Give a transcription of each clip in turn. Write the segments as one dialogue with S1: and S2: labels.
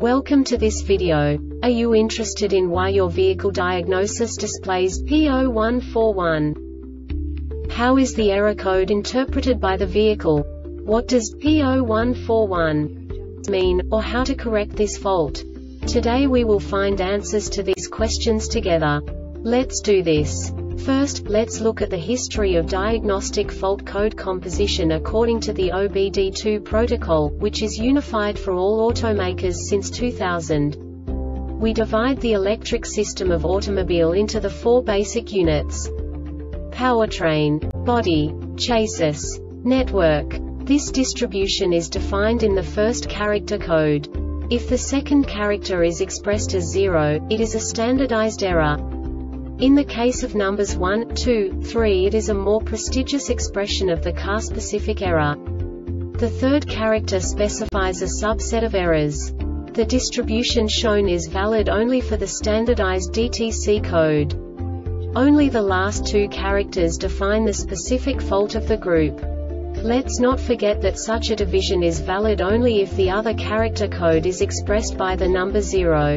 S1: Welcome to this video. Are you interested in why your vehicle diagnosis displays P0141? How is the error code interpreted by the vehicle? What does P0141 mean, or how to correct this fault? Today we will find answers to these questions together. Let's do this. First, let's look at the history of diagnostic fault code composition according to the OBD2 protocol, which is unified for all automakers since 2000. We divide the electric system of automobile into the four basic units: powertrain, body, chassis, network. This distribution is defined in the first character code. If the second character is expressed as 0, it is a standardized error. In the case of numbers 1, 2, 3, it is a more prestigious expression of the car-specific error. The third character specifies a subset of errors. The distribution shown is valid only for the standardized DTC code. Only the last two characters define the specific fault of the group. Let's not forget that such a division is valid only if the other character code is expressed by the number 0.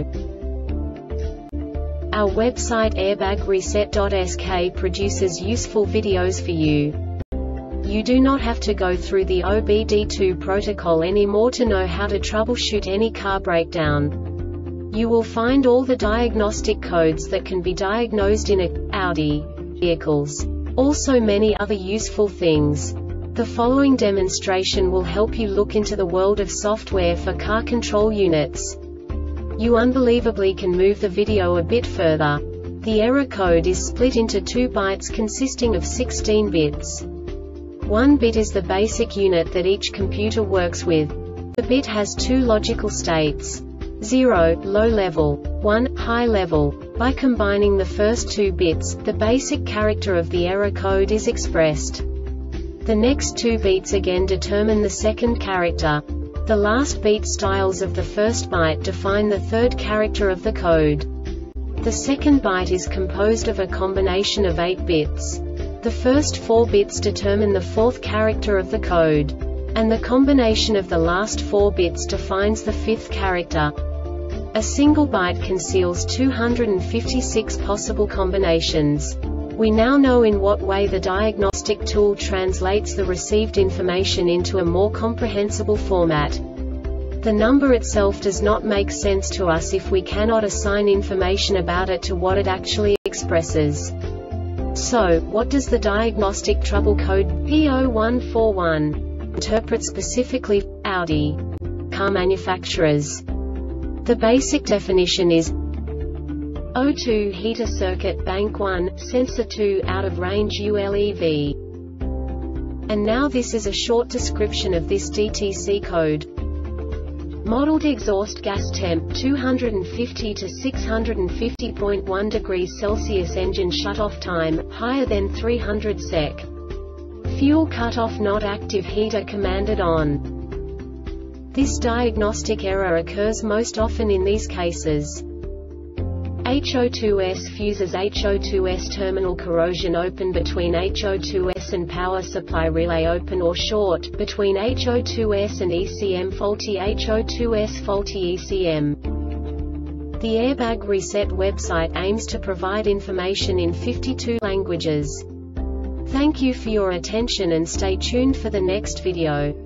S1: Our website airbagreset.sk produces useful videos for you. You do not have to go through the OBD2 protocol anymore to know how to troubleshoot any car breakdown. You will find all the diagnostic codes that can be diagnosed in Audi vehicles. Also many other useful things. The following demonstration will help you look into the world of software for car control units. You unbelievably can move the video a bit further. The error code is split into 2 bytes consisting of 16 bits. 1 bit is the basic unit that each computer works with. The bit has 2 logical states: 0, low level, 1, high level. By combining the first 2 bits, the basic character of the error code is expressed. The next 2 beats again determine the second character. The last beat styles of the first byte define the third character of the code. The second byte is composed of a combination of 8 bits. The first 4 bits determine the fourth character of the code. And the combination of the last 4 bits defines the fifth character. A single byte conceals 256 possible combinations. We now know in what way the diagnostic tool translates the received information into a more comprehensible format. The number itself does not make sense to us if we cannot assign information about it to what it actually expresses. So, what does the diagnostic trouble code P0141 interpret specifically for Audi car manufacturers? The basic definition is O2 heater circuit bank 1, sensor 2 out of range ULEV. And now this is a short description of this DTC code. Modeled exhaust gas temp 250 to 650.1 degrees Celsius. Engine shutoff time higher than 300 sec. Fuel cutoff not active. Heater commanded on. This diagnostic error occurs most often in these cases: HO2S fuses, HO2S terminal corrosion, open between HO2S and power supply relay, open or short between HO2S and ECM, faulty HO2S, faulty ECM. The Airbag Reset website aims to provide information in 52 languages. Thank you for your attention and stay tuned for the next video.